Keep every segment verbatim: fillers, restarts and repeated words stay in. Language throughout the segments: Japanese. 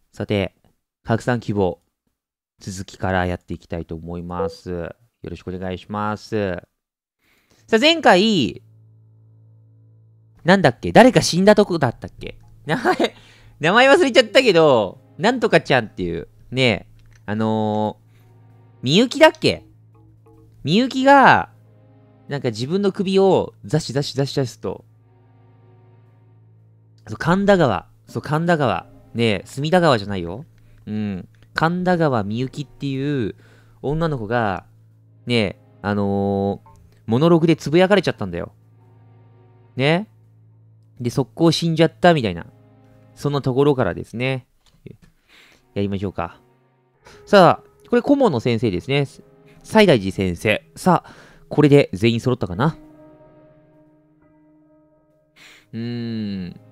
さて、拡散希望、続きからやっていきたいと思います。よろしくお願いします。さあ、前回、なんだっけ、誰か死んだとこだったっけ、名前、名前忘れちゃったけど、なんとかちゃんっていう、ねえ、あのー、みゆきだっけ、みゆきが、なんか自分の首をザシザシザシザシと、そう、神田川、そう、神田川、ねえ、隅田川じゃないよ。うん。神田川みゆきっていう女の子が、ねえ、あのー、モノログでつぶやかれちゃったんだよ。ね。で、速攻死んじゃったみたいな。そんなところからですね。やりましょうか。さあ、これ顧問の先生ですね。西大寺先生。さあ、これで全員揃ったかな。うーん。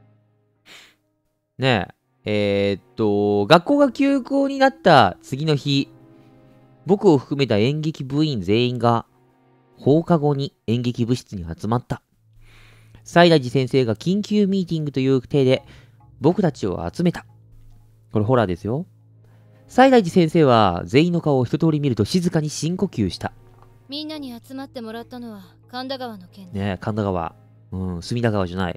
ねえ。えー、っと、学校が休校になった次の日、僕を含めた演劇部員全員が放課後に演劇部室に集まった。西大寺先生が緊急ミーティングという体で僕たちを集めた。これホラーですよ。西大寺先生は全員の顔を一通り見ると静かに深呼吸した。 みんなに集まってもらったのは神田川の件ね。 ねえ、神田川。うん、隅田川じゃない。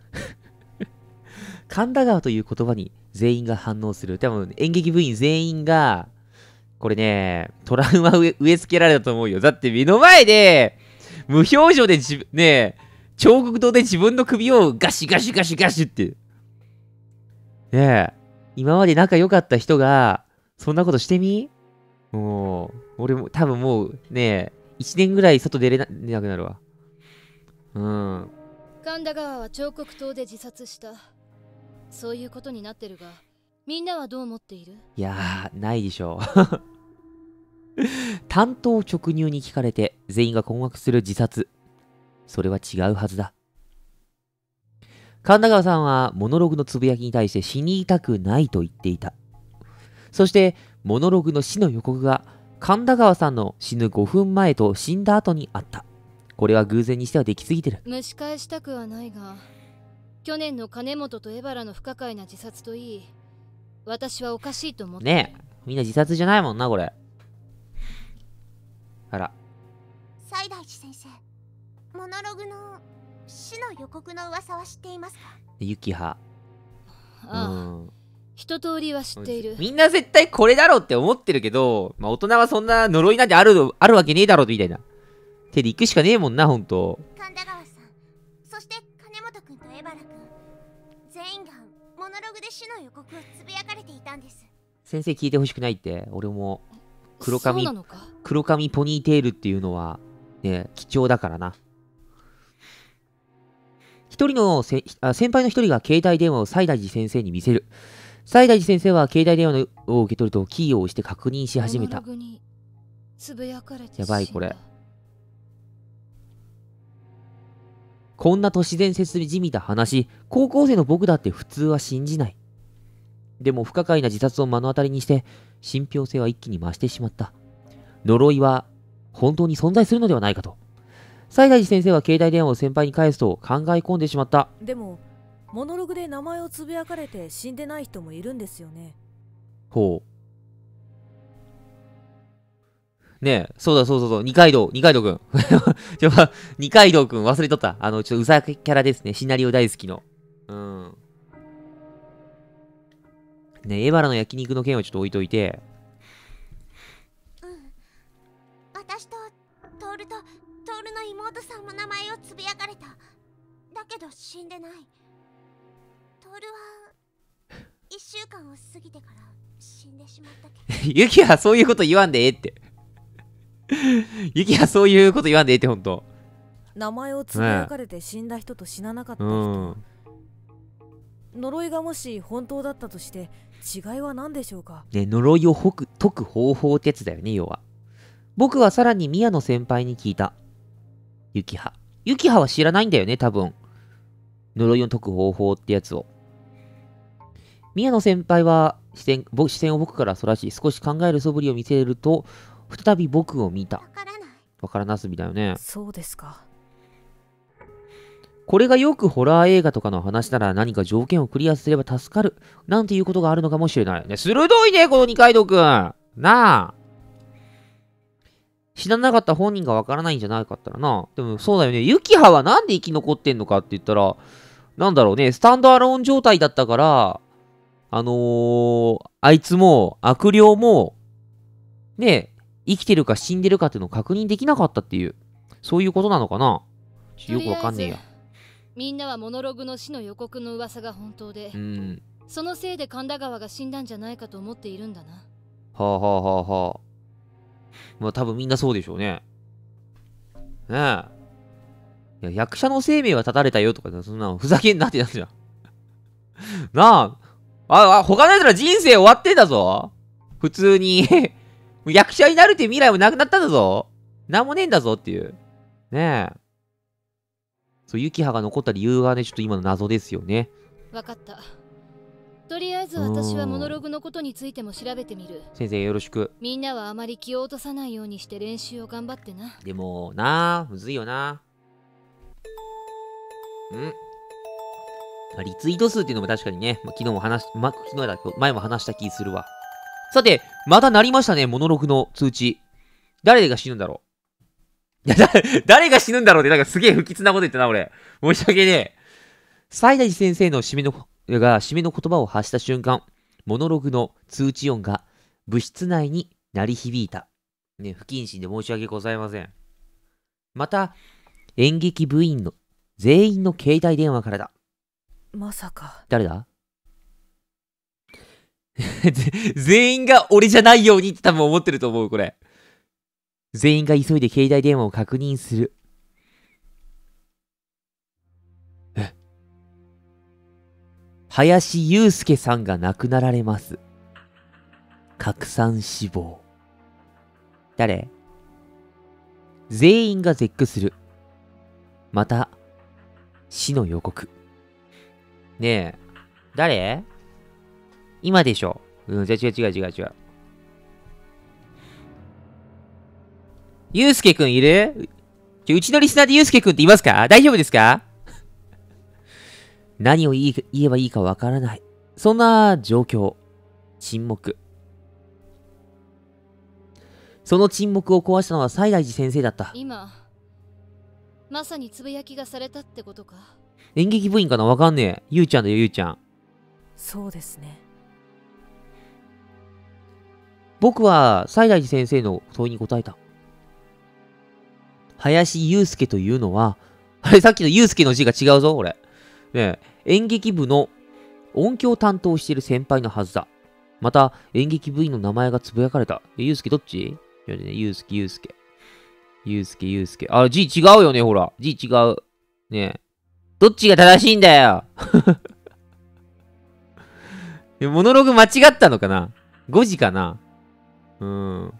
神田川という言葉に全員が反応する。多分演劇部員全員が、これね、トラウマ植え植え付けられたと思うよ。だって目の前で、無表情でじ、ねえ、彫刻刀で自分の首をガシガシガシガシって。ねえ、今まで仲良かった人が、そんなことしてみ、もう、俺も多分もうね、一年ぐらい外出れな出なくなるわ。うん。 神田川は彫刻刀で自殺した。そういうことになってるが、みんなはどう思っている？ いやー、ないでしょう。単刀直入に聞かれて、全員が困惑する自殺。それは違うはずだ。神田川さんは、モノログのつぶやきに対して死にたくないと言っていた。そして、モノログの死の予告が、神田川さんの死ぬごふんまえと死んだ後にあった。これは偶然にしてはできすぎてる。 蒸し返したくはないが、去年の金本とエバラの不可解な自殺といい、私はおかしいと思って。 ねえ、みんな自殺じゃないもんな、これ。あら。 西大寺先生、モノログの死の予告の噂は知っていますか？ ユキハ。 ああ、 うん。 一通りは知っている。 みんな絶対これだろうって思ってるけど、まあ大人はそんな呪いなんてある、あるわけねえだろうみたいな。手で行くしかねえもんな、ほんと。 神田川さん、そして金本くんとエバラくん、全員がモノログで死の予告をつぶやかれていたんです。 先生聞いてほしくないって。俺も黒髪、 そうなのか？ 黒髪ポニーテールっていうのは、ね、貴重だからな。一人のせあ先輩の一人が携帯電話を西大寺先生に見せる。西大寺先生は携帯電話を受け取るとキーを押して確認し始めた。 モノログにつぶやかれてやばいこれ。 死んだ。 こんな都市伝説じみた話、高校生の僕だって普通は信じない。でも不可解な自殺を目の当たりにして、信憑性は一気に増してしまった。呪いは本当に存在するのではないかと。西大寺先生は携帯電話を先輩に返すと考え込んでしまった。 でもモノログで名前をつぶやかれて死んでない人もいるんですよね。 ほう。ねえ、そうだそうそうそう、二階堂、二階堂くん。ちょ、二階堂くん忘れとった。あの、ちょっとうざキャラですね。シナリオ大好きの。うん。ねえ、エバラの焼肉の件はちょっと置いといて。 うん、私とトールとトールの妹さんも名前をつぶやかれた。だけど死んでない。トールは一週間を過ぎてから死んでしまったけど。 ユキはそういうこと言わんでええって。ユキはそういうこと言わんでええって、ほんと。 名前をつぶやかれて死んだ人と死ななかった人、 うん。 呪いがもし本当だったとして違いは何でしょうか。 ね、呪いを解く、解く方法ってやつだよね、要は。僕はさらに宮野先輩に聞いた。ユキハ。ユキハは知らないんだよね、多分。呪いを解く方法ってやつを。宮野先輩は視線、視線を僕からそらし、少し考える素振りを見せると、再び僕を見た。 わからない。 わからなすびだよね。 そうですか。 これがよくホラー映画とかの話なら何か条件をクリアすれば助かる。なんていうことがあるのかもしれない。ね、鋭いね、この二階堂くん。なあ。死ななかった本人がわからないんじゃないかったらな。でもそうだよね。ユキハはなんで生き残ってんのかって言ったら、なんだろうね。スタンドアローン状態だったから、あのー、あいつも、悪霊も、ね、生きてるか死んでるかっていうのを確認できなかったっていう、そういうことなのかな。よくわかんねえや。 みんなはモノログの死の予告の噂が本当で、 うん。 そのせいで神田川が死んだんじゃないかと思っているんだな。 はあはあはあはあ。まあ多分みんなそうでしょうね。ねえ。いや、役者の生命は絶たれたよとか、そんなのふざけんなってなるじゃん。なあ。あ、あ、他のやつら人生終わってんだぞ。普通に。役者になるって未来もなくなったんだぞ。なんもねえんだぞっていう。ねえ。そう、ユキハが残った理由がね、ちょっと今の謎ですよね。 わかった。とりあえず私はモノログのことについても調べてみる。 先生よろしく。みんなはあまり気を落とさないようにして練習を頑張ってな。 でもなあ、むずいよな。んリツイート数っていうのも確かにね、ま、昨日も話し、ま、昨日だ、前も話した気するわ。さて、また鳴りましたね、モノログの通知。誰が死ぬんだろう。いや、だ、誰が死ぬんだろうって、なんかすげえ不吉なこと言ったな、俺。申し訳ねえ。西大寺先生の締めの、が、締めの言葉を発した瞬間、モノログの通知音が部室内に鳴り響いた。ね、不謹慎で申し訳ございません。また、演劇部員の全員の携帯電話からだ。 まさか。 誰だ全員が俺じゃないようにって多分思ってると思う、これ。全員が急いで携帯電話を確認する。え林祐介さんが亡くなられます。拡散死亡。誰？全員が絶句する。また、死の予告。ねえ、誰？今でしょ。うん、じゃ違う違う違う違う。ゆうすけくんいる？ちょうちのリスナーでゆうすけくんっていますか？大丈夫ですか？何を言い言えばいいかわからない。そんな状況。沈黙。その沈黙を壊したのは西大寺先生だった。 今、まさにつぶやきがされたってことか。 演劇部員かな？わかんねえ。ゆうちゃんだよ、ゆうちゃん。 そうですね。 僕は西大寺先生の問いに答えた。林祐介というのは、あれさっきの祐介の字が違うぞ、俺。ねえ、演劇部の音響担当している先輩のはずだ。また、演劇部員の名前がつぶやかれた。え、祐介どっち？いやね、祐介、祐介。祐介、祐介。あ、字違うよね、ほら。字違う。ねえ。どっちが正しいんだよモノログ間違ったのかな？ ご 時かな？うーん。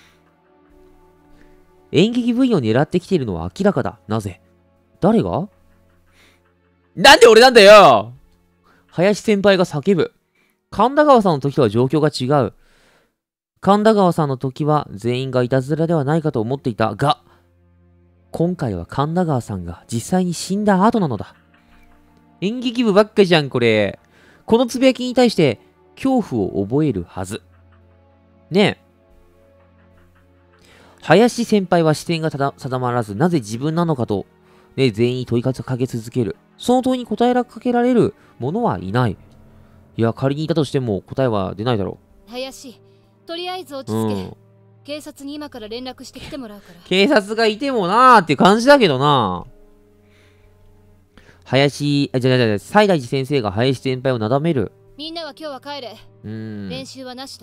演劇部員を狙ってきているのは明らかだ。なぜ？誰が？なんで俺なんだよ！林先輩が叫ぶ。神田川さんの時とは状況が違う。神田川さんの時は全員がいたずらではないかと思っていたが、今回は神田川さんが実際に死んだ後なのだ。演劇部ばっかじゃん、これ。このつぶやきに対して恐怖を覚えるはず。ねえ。林先輩は視点が定まらず、なぜ自分なのかと、ね、全員に問いかけ続ける。その問いに答えかけられる者はいない。いや、仮にいたとしても答えは出ないだろう。林、とりあえず落ち着け。うん、警察に今から連絡してきてもらうから。 警察がいてもなーって感じだけどな。林、あ、じゃじゃじゃ、西大寺先生が林先輩をなだめる。 みんなは今日は帰れ。 うん。 練習はなしだ。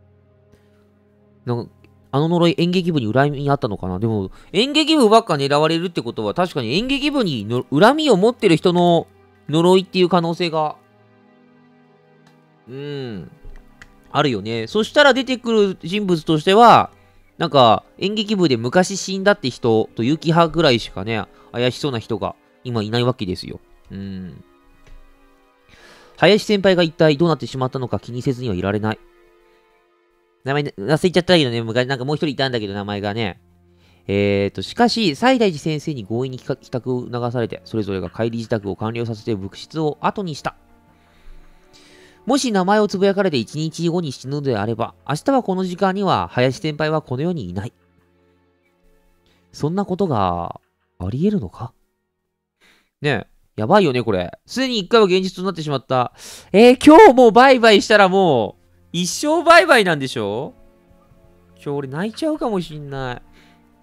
なんかあの呪い演劇部に恨みあったのかな。でも演劇部ばっか狙われるってことは確かに演劇部にの恨みを持ってる人の呪いっていう可能性がうーんあるよね。そしたら出てくる人物としてはなんか演劇部で昔死んだって人と雪葉ぐらいしかね怪しそうな人が今いないわけですよ。うーん林先輩が一体どうなってしまったのか気にせずにはいられない。名前忘れちゃったけどね、昔なんかもう一人いたんだけど名前がね。 えーと、しかし、西大寺先生に強引に帰宅を促されて、それぞれが帰り支度を完了させて部室を後にした。もし名前をつぶやかれて一日後に死ぬのであれば、明日はこの時間には林先輩はこの世にいない。そんなことがあり得るのか？ねえ、やばいよね、これ。すでに一回は現実となってしまった。えー、今日もうバイバイしたらもう、一生バイバイなんでしょ？今日俺泣いちゃうかもしんない。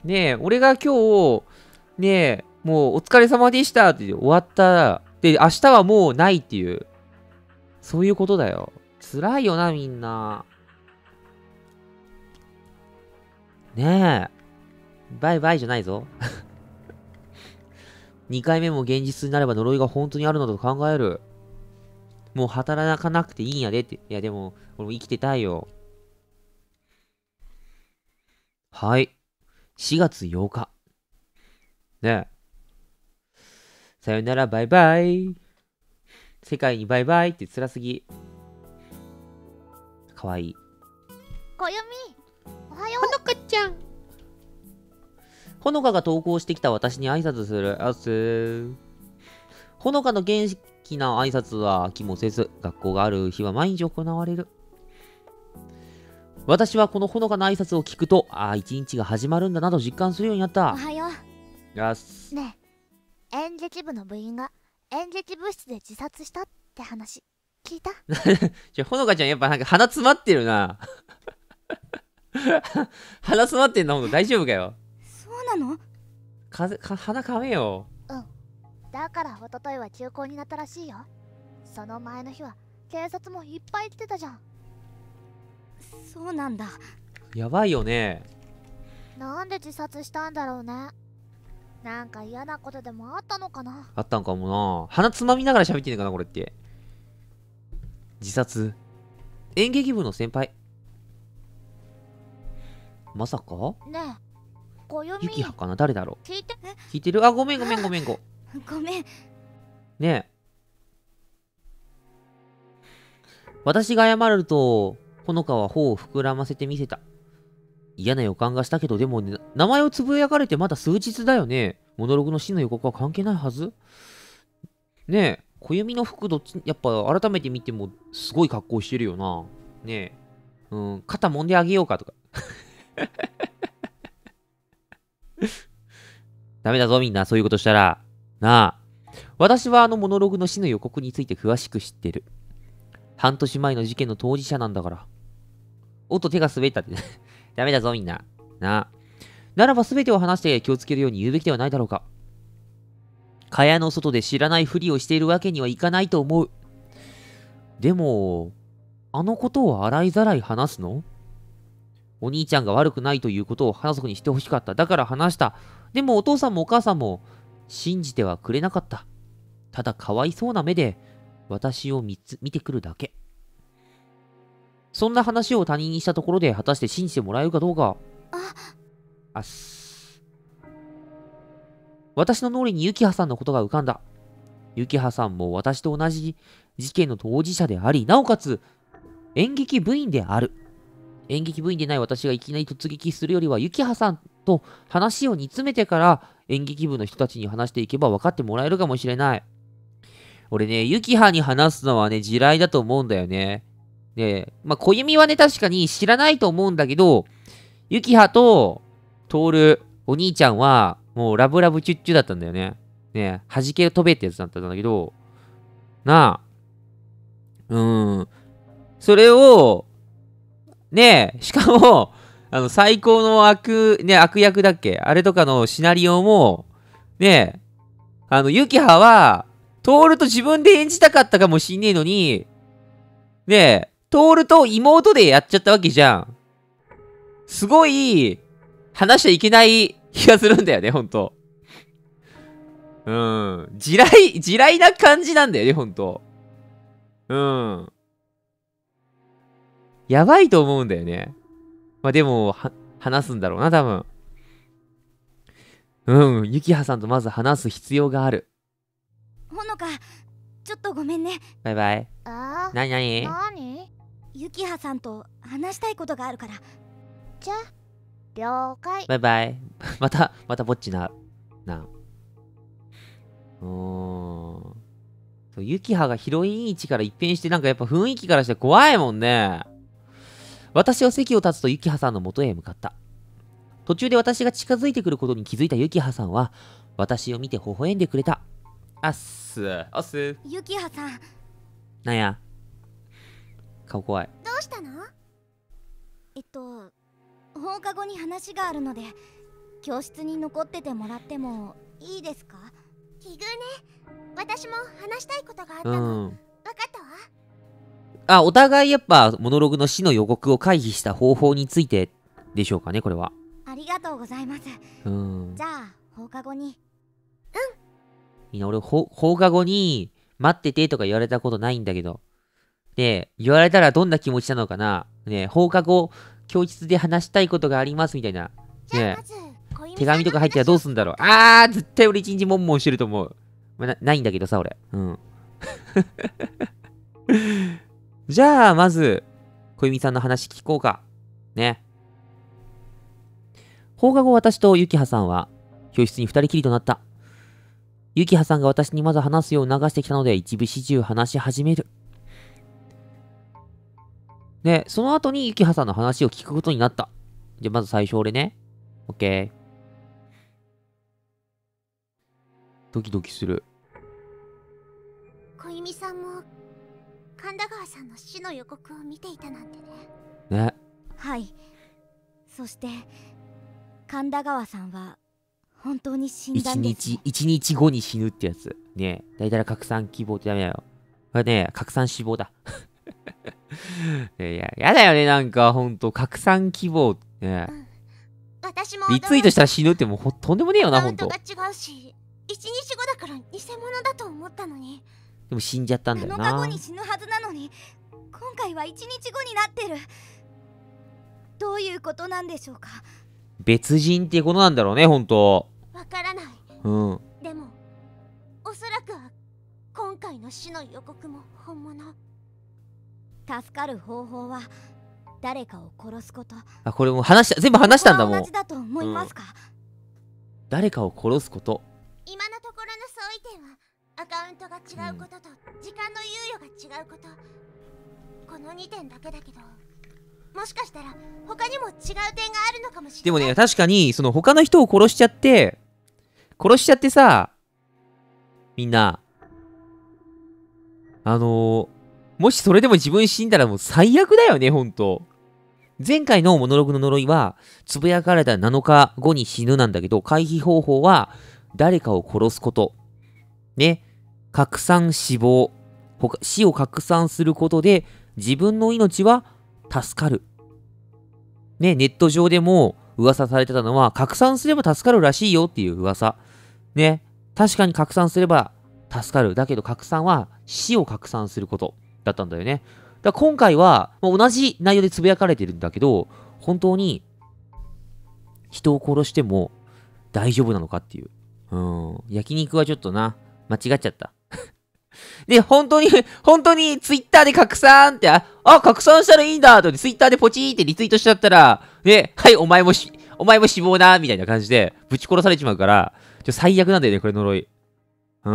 ねえ、俺が今日、ねえ、もうお疲れ様でしたって終わったら、で、明日はもうないっていう。そういうことだよ。辛いよな、みんな。ねえ。バイバイじゃないぞ。にかいめも現実になれば呪いが本当にあるのだと考える。もう働かなくていいんやでって。いや、でも、俺も生きてたいよ。はい。しがつようか。ねえ。さよなら、バイバイ。世界にバイバイって辛すぎ。かわいい。 こゆみ、おはよう。 ほのかちゃん。ほのかが投稿してきた私に挨拶する。あすー。ほのかの元気な挨拶は気もせず、学校がある日は毎日行われる。私はこのほのかな挨拶を聞くと、ああ、一日が始まるんだなと実感するようになった。 おはよう。 やす。 ねえ、演劇部の部員が演劇部室で自殺したって話聞いた？ じゃ、ほのかちゃんやっぱなんか鼻詰まってるな。鼻詰まってんな、ほんと大丈夫かよ。 そうなの？ 風か鼻かめよ。 うん。だから一昨日は休校になったらしいよ。その前の日は警察もいっぱい来てたじゃん。そうなんだ。 やばいよね。 なんで自殺したんだろうね。なんか嫌なことでもあったのかな。 あったんかもな。鼻つまみながら喋ってんのかな、これって。自殺。演劇部の先輩。まさかねえ、こゆみ。 ゆきはかな、誰だろう。 聞いて。 聞いてる？あ、ごめんごめんごめんご。 ごめん。 ねえ。私が謝ると、ほのかは頬を膨らませてみせた。嫌な予感がしたけど、でも、ね、名前をつぶやかれてまだ数日だよね。モノログの死の予告は関係ないはず。ねえ、小弓の服どっち、やっぱ改めて見てもすごい格好してるよな。ねえ、うん、肩揉んであげようかとか。ダメだぞみんな、そういうことしたら。なあ、私はあのモノログの死の予告について詳しく知ってる。半年前の事件の当事者なんだから。おっと手が滑ったって。ダメだぞみんな。なあ。ならば全てを話して気をつけるように言うべきではないだろうか。蚊帳の外で知らないふりをしているわけにはいかないと思う。でも、あのことを洗いざらい話すの？お兄ちゃんが悪くないということを家族にしてほしかった。だから話した。でもお父さんもお母さんも信じてはくれなかった。ただかわいそうな目で私を見つ見てくるだけ。そんな話を他人にしたところで果たして信じてもらえるかどうか。 あ、 あっす。私の脳裏にユキハさんのことが浮かんだ。ユキハさんも私と同じ事件の当事者であり、なおかつ演劇部員である。演劇部員でない私がいきなり突撃するよりは、ユキハさんと話を煮詰めてから演劇部の人たちに話していけば分かってもらえるかもしれない。俺ね、ユキハに話すのはね、地雷だと思うんだよね。で、まあ、小弓はね、確かに知らないと思うんだけど、ユキハとトール、お兄ちゃんは、もうラブラブチュッチュだったんだよね。ね、弾け飛べってやつだったんだけど、なあ、うーん、それを、ねえ、しかも、あの、最高の悪、ね、悪役だっけあれとかのシナリオも、ねえ、あの、ユキハは、トールと自分で演じたかったかもしんねえのに、ねえ、トールと妹でやっちゃったわけじゃん。すごい、話しちゃいけない気がするんだよね、ほんと。うん。地雷、地雷な感じなんだよね、ほんと。うん。やばいと思うんだよね。まあでも、は、話すんだろうな、多分。うん、ユキハさんとまず話す必要がある。 ほのか、ちょっとごめんね。 バイバイ。 あなになに？ なに？ユキハさんと話したいことがあるから。じゃあ、 了解。 バイバイ。また、またぼっちな。な。うーん。そう、ユキハがヒロイン位置から一変して、なんかやっぱ雰囲気からして怖いもんね。私は席を立つとユキハさんの元へ向かった。途中で私が近づいてくることに気づいたユキハさんは、私を見て微笑んでくれた。あっす。あっす。 ユキハさん、 なんや。顔怖い。 どうしたの？えっと放課後に話があるので教室に残っててもらってもいいですか？奇遇ね。私も話したいことがあったうの。 ん。 分かったわ。 あ、お互いやっぱ、モノログの死の予告を回避した方法についてでしょうかね、これは。 ありがとうございます。 うん。 じゃあ放課後に。 いいな、俺、ほ放課後に、待っててとか言われたことないんだけど。で、言われたらどんな気持ちなのかな。ね、放課後、教室で話したいことがありますみたいな。ねじゃあまず小弓手紙とか入ってたらどうすんだろう。 う？ あー、絶対俺一日もんもんしてると思う。まあな、ないんだけどさ、俺。うん。じゃあ、まず、小弓さんの話聞こうか。ね。放課後、私とユキハさんは、教室に二人きりとなった。ユキハさんが私にまず話すよう促してきたので、一部始終話し始める。で、その後にユキハさんの話を聞くことになった。じゃあ、まず最初俺ね。オッケー。ドキドキする。 小弓さんも神田川さんの死の予告を見ていたなんてね。 ね。 はい。そして神田川さんは本当に死んだ一んです、 日、一日後に死ぬってやつ。ねえ。だいたい拡散希望ってダメだよ。これね、拡散死亡だ。いやいや、やだよね、なんか、ほんと、拡散希望。ね、 私もリツイートしたら死ぬってもうほとんでもねえよな、ほんと。 カウントが違うし、一日後だから偽物だと思ったのに。 でも死んじゃったんだよなのかな。 後に死ぬはずなのに、今回は一日後になってる。どういうことなんでしょうか。 別人っていうことなんだろうね、ほんと。 わからない。 うん。 でもおそらくは今回の死の予告も本物。助かる方法は誰かを殺すこと。 あ、これもう話した、全部話したんだもん同じ。だと思いますか、うん、 誰かを殺すこと。 今のところの相違点はアカウントが違うことと時間の猶予が違うこと、このにてんだけだけど、もしかしたら他にも違う点があるのかもしれない。 でもね、確かにその他の人を殺しちゃって殺しちゃってさ、みんなあのー、もしそれでも自分死んだらもう最悪だよね、ほんと。前回のモノログの呪いはつぶやかれたなのかごに死ぬなんだけど、回避方法は誰かを殺すことね。拡散死亡、死を拡散することで自分の命は助かるね。ネット上でも噂されてたのは拡散すれば助かるらしいよっていう噂ね。確かに拡散すれば助かる。だけど拡散は死を拡散することだったんだよね。だから今回は同じ内容でつぶやかれてるんだけど、本当に人を殺しても大丈夫なのかっていう。うん。焼肉はちょっとな、間違っちゃった。で、本当に、本当にツイッターで拡散って、あ、あ拡散したらいいんだとツイッターでポチーってリツイートしちゃったら、ね、はい、お前もし、お前も死亡だみたいな感じでぶち殺されちまうから、ちょ最悪なんだよね、これ呪い。うん。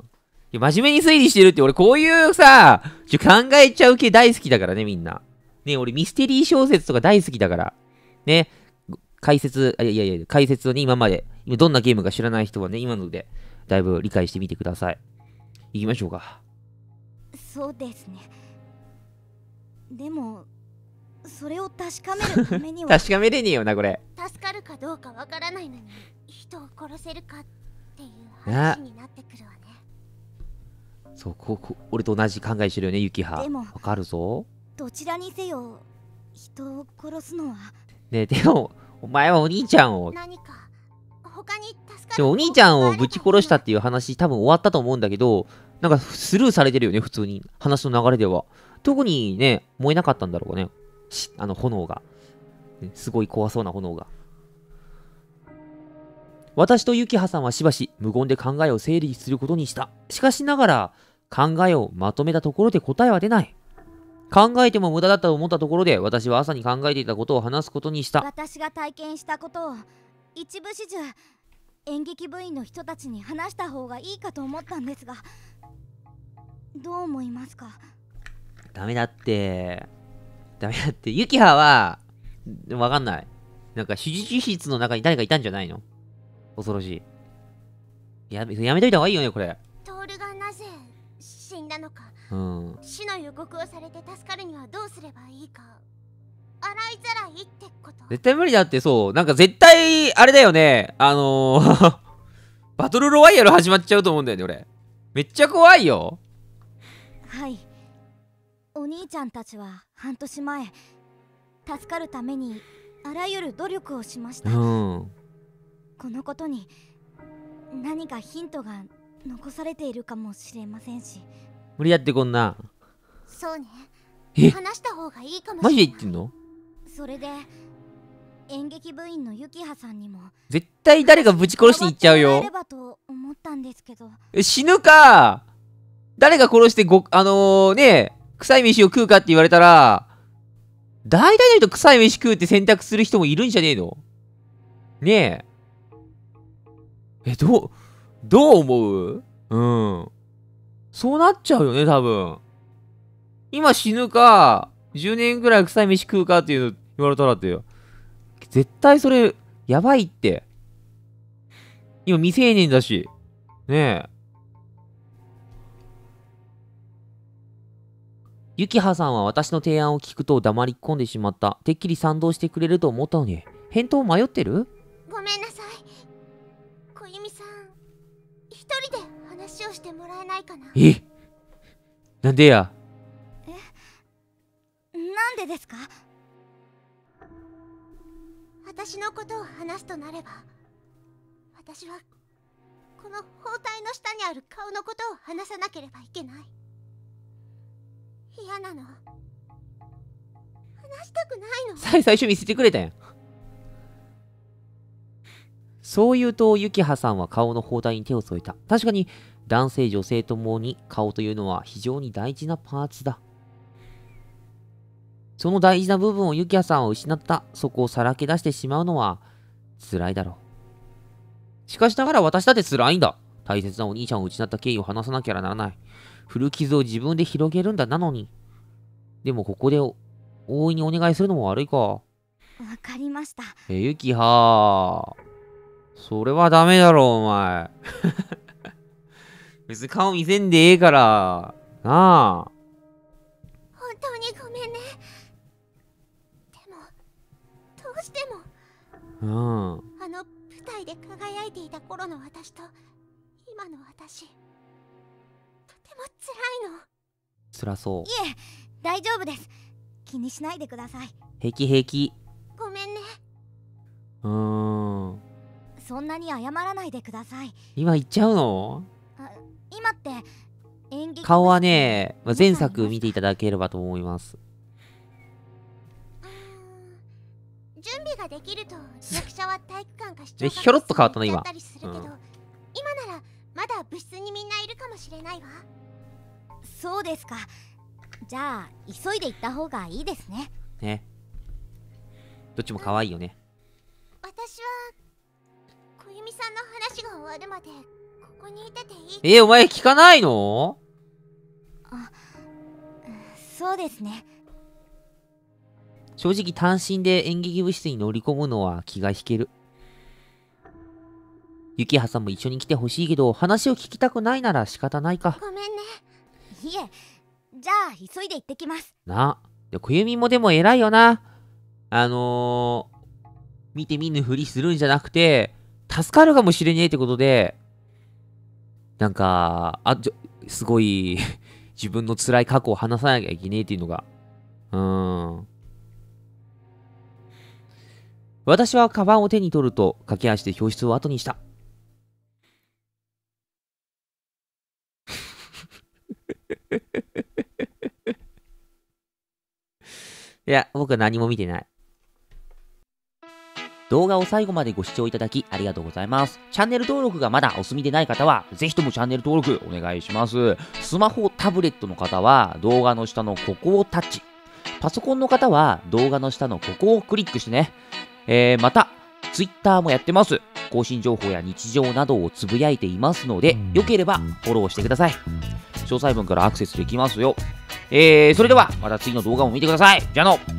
いや真面目に推理してるって、俺こういうさ、ちょ考えちゃう系大好きだからね、みんな。ね、俺ミステリー小説とか大好きだから。ね、解説、いやいやいや、解説をね、今まで、今どんなゲームか知らない人はね、今ので、だいぶ理解してみてください。行きましょうか。 そうですね。でもそれを確かめるためには確かめれねえよな、これ。 助かるかどうかわからないのに人を殺せるかっていう話になってくるわね。 そう、ここ俺と同じ考えしてるよね、ユキハ。 でもわかるぞ。 どちらにせよ人を殺すのはねえ、でもお前はお兄ちゃんを、 何か他に助かる。 でもお兄ちゃんをぶち殺したっていう話多分終わったと思うんだけど、なんかスルーされてるよね、普通に話の流れでは。特にね、燃えなかったんだろうね、あの炎が、ね、すごい怖そうな炎が。私とユキハさんはしばし無言で考えを整理することにした。しかしながら考えをまとめたところで答えは出ない。 考えても無駄だったと思ったところで、私は朝に考えていたことを話すことにした。 私が体験したことを一部始終演劇部員の人たちに話した方がいいかと思ったんですが、どう思いますか？ ダメだって。ダメだって。ユキハは、わかんない。なんか手術室の中に誰かいたんじゃないの？恐ろしい。やめ、やめといた方がいいよね、これ。 トールがなぜ死んだのか、 うん。 死の予告をされて助かるにはどうすればいいか、洗いざらいってこと。 絶対無理だって。そう。なんか絶対、あれだよね。あのー、バトルロワイヤル始まっちゃうと思うんだよね、俺。めっちゃ怖いよ。 はい、お兄ちゃんたちは半年前助かるためにあらゆる努力をしました。 うん。 このことに何かヒントが残されているかもしれませんし。 無理だってこんな。 そうね、 え、 話した方がいいかもしれない。 マジで言ってんの？ それで演劇部員のユキハさんにも絶対誰かぶち殺しに行っちゃうよ。 ればと思ったんですけど。 え、死ぬか誰が殺してご、あのー、ね、臭い飯を食うかって言われたら、大体の人臭い飯食うって選択する人もいるんじゃねえの？ねえ。え、どう、どう思う？うん。そうなっちゃうよね、多分。今死ぬか、じゅうねんぐらい臭い飯食うかっていうの言われたらってよ。絶対それ、やばいって。今未成年だし。ねえ。ユキハさんは私の提案を聞くと黙り込んでしまった。てっきり賛同してくれると思ったのに。返答迷ってる？ ごめんなさい。小弓さん、一人で話をしてもらえないかな。 え？なんでや？ え？なんでですか？私のことを話すとなれば、私はこの包帯の下にある顔のことを話さなければいけない。嫌なの。話したくないの。 最最初見せてくれたやん。そう言うと、ユキハさんは顔の包帯に手を添えた。確かに、男性女性ともに顔というのは非常に大事なパーツだ。その大事な部分をユキハさんは失った。そこをさらけ出してしまうのは辛いだろう。しかしながら私だって辛いんだ。大切なお兄ちゃんを失った経緯を話さなきゃならない。古傷を自分で広げるんだ。なのに。でもここで大いにお願いするのも悪いか。わかりました。 え、ユキハそれはダメだろ、お前。別に顔見せんでええから。なあ。 本当にごめんね。でも、どうしても。 うん。 あの舞台で輝いていた頃の私と、今の私。とても辛いの。 辛そう。 いえ、大丈夫です。気にしないでください。 平気平気。 ごめんね。 うーん。 そんなに謝らないでください。 今言っちゃうの？ あ、今って演劇顔はね、まあ、前作見ていただければと思います。 うーん、準備ができると役者は体育館か視聴えひょろっと変わったな今だったりするけど、 うん今ならまだ部室にみんないるかもしれないわ。そうですか。じゃあ急いで行った方がいいですね。 ね。どっちも可愛いよね。 私は小弓さんの話が終わるまでここにいてていい？ えー、お前聞かないの？ あ、そうですね。 正直単身で演劇部室に乗り込むのは気が引ける。ユキハさんも一緒に来てほしいけど、話を聞きたくないなら仕方ないか。 ごめんね。いえ、じゃあ急いで行ってきます。 な。で、小弓もでも偉いよな。あのー、見て見ぬふりするんじゃなくて、助かるかもしれねえってことで、なんか、あ、ちょ、すごい自分の辛い過去を話さなきゃいけねえっていうのが。うーん。私はカバンを手に取ると、駆け足で教室を後にした。いや、僕は何も見てない。 動画を最後までご視聴いただきありがとうございます。チャンネル登録がまだお済みでない方は、ぜひともチャンネル登録お願いします。スマホ、タブレットの方は動画の下のここをタッチ。パソコンの方は動画の下のここをクリックしてね。えー、また、Twitter もやってます。更新情報や日常などをつぶやいていますので、よければフォローしてください。詳細文からアクセスできますよ。えー、それではまた次の動画も見てください。じゃあの